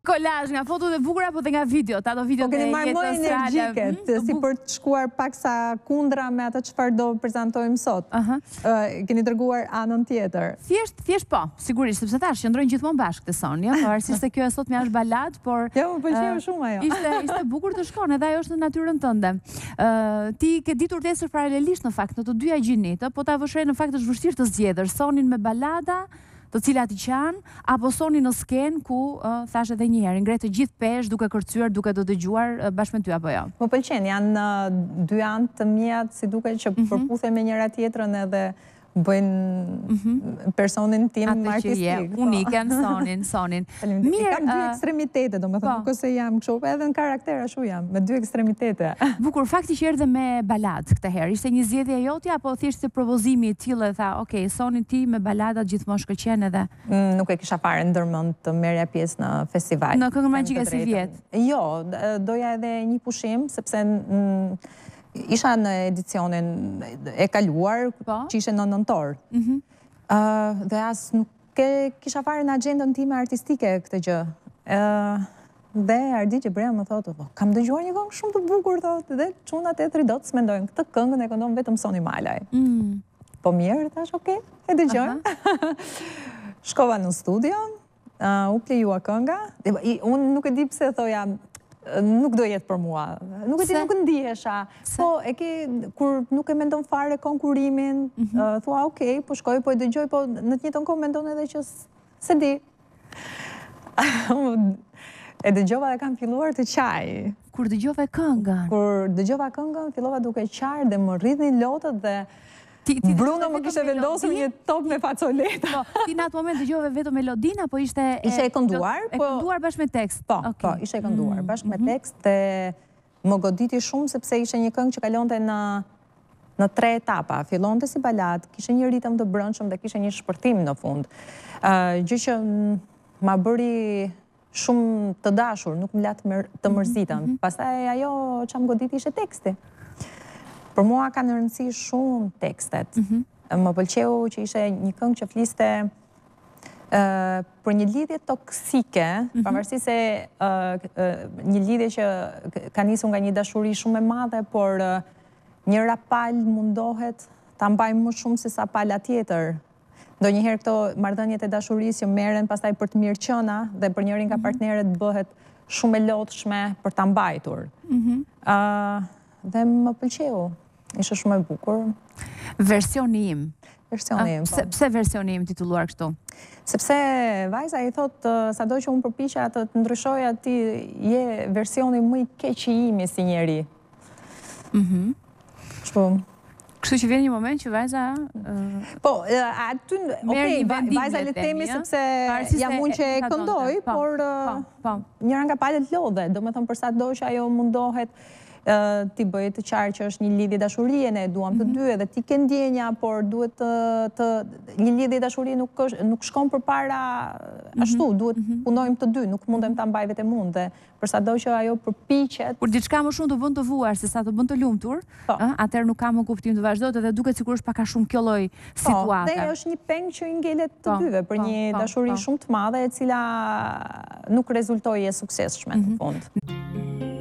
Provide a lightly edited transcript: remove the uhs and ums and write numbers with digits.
Kolazh nga fotot e bukura apo dhe nga videot, ato videot e jetës më energjike, si për të shkuar pak sa kundra me atë çfarë do prezantojmë sot. Keni dërguar anën tjetër. Thjesht po, sigurisht, sepse thash qëndrojnë gjithmonë bashkë te Soni, pavarësisht se kjo e sot më është balad, por jo, më pëlqeu shumë ajo. Ishte bukur të shkon, edhe ajo është në natyrën tënde. Ti ke ditur të ecësh paralelisht në fakt në të dyja gjinit, po ta vëshre në fakt është vështirë të zgjedhësh Sonin me balada, të cilat i qanë, apo Soni në skenë ku, thash edhe një herë, ngre të gjithë pesh, duke kërcyer, duke të dëgjuar bashkë me ty apo jo? Më pëlqen, janë dy anë të mjat, si duke që përputhen me njëra tjetrën edhe bëjnë personin tim artistik. Uniken, Sonin. Kam dy ekstremitete, do me thëmë, nuk ose jam kështu, edhe në karakter ashtu jam, me dy ekstremitete. Bukur, fakti që erdhe me balad këtë herë, ishte një zgjedhje jotja, apo thjesht se provozimi i tillë e tha, ok, Sonin ti me baladat gjithmonë shkëlqen edhe... Nuk e kisha fare ndërmend të merrja pjesë në festival. Në Këngën Magjike si vjet? Jo, doja edhe një pushim, sepse isha në edicionin e kaluar, që ishe në nëntor. Dhe as nuk kisha fare në agendën time artistike këtë gjë. Dhe Ardit Gjebrea më thotë, kam dëgjuar një këngë shumë të bukur, thotë, dhe çunat e Tridotës mendojnë, këtë këngën e këndon vetëm Soni Malaj. Po mirë, thash, okej, e dëgjojmë. Shkova në studio, u plejua kënga, unë nuk e di pse thoja, nuk do jetë për mua. Nuk e di, nuk ndihesha. Po, kur nuk e mendon fare konkurimin, thua, okej, po shkoj, po e dëgjoj, po në të njëjtën kohë mendon edhe që se di. E dëgjova dhe kam filluar të qaj. Kur dëgjova këngën? Kur dëgjova këngën, fillova duke qarë dhe më rridhnin lotët dhe Bruno më kishte vendosur një top me facoleta. Ti në atë moment dëgjove vetëm melodin, apo ishte... Ishe e kënduar. E kënduar bashkë me tekst? Po, ishe e kënduar bashkë me tekst dhe më goditi shumë sepse ishe një këngë që kalonte në 3 etapa. Fillonte si balad, kishe një ritëm të brëndshëm dhe kishe një shpërtim në fund. Gjë që ma bëri shumë të dashur, nuk më latë të mërzitën. Pastaj ajo që më goditi ishe teksti. Për mua ka në rëndësi shumë tekstet. Më pëlqeu që ishe një këngë që fliste për një lidhje toksike, pavarësisht se një lidhje që ka nisur nga një dashuri shumë e madhe, por njëra palë mundohet ta mbajë më shumë se sa pala tjetër. Ndonjëherë këto marrëdhëniet e dashurisë që merren pastaj për të mirë qëna dhe për njërin nga partnerët bëhet shumë e lodhshme për ta mbajtur. Dhe më pëlqeu. Ishte shumë e bukur. Versioni im. Versioni im, po. Pse versioni im titulluar kështu? Sepse vajza i thotë, sado që unë përpiqja të ndryshoja, ti je versioni më i keq i imi si njeri. Kështu që vjen një moment që vajza... Po, aty, okej, vajza le temi sepse jam unë që e këndoj, por njëra nga palët lodhe, do me thëmë përsa do që ajo mundohet ti bëjë të qarë që është një lidhje dashurie, ne duam të dy edhe ti ke ndjenja, por duhet një lidhje dashurie nuk shkon për para ashtu, duhet punojmë të dy, nuk mundem të mbaj vetëm unë, dhe përsa do që ajo përpiqet... Kur diçka më shumë të bën të vuar se sa të bën të lumtur, atëherë nuk ka më kuptim të vazhdojë dhe duket sikur është pak a shumë kjo lloj situate. Dhe është një peng që i ngelet të dyve për një dashuri shumë të madhe e cila nuk rezultoi e suksesshme në fund.